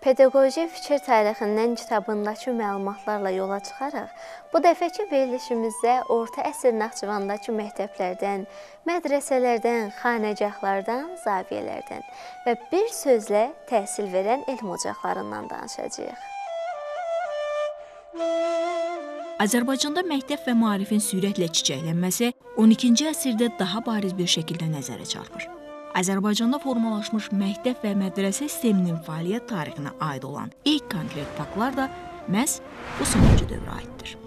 Pedaqoji fikir tarixindən kitabındakı məlumatlarla yola çıxaraq, bu dəfəki verilişimizdə orta əsr Naxçıvandakı məktəblərdən, mədrəsələrdən, xanəgahlardan, zaviyələrdən və bir sözlə təhsil verən elm ocaqlarından danışacağıq. Azərbaycanda məktəb və maarifin sürətlə çiçəklənməsi 12-ci əsrdə daha bariz bir şəkildə nəzərə çarpır. Azərbaycanda formalaşmış məktəb və mədrəsə sisteminin fəaliyyət tarixinə aid olan ilk konkret faktlar da məhz bu sonuncu dövrə aiddir.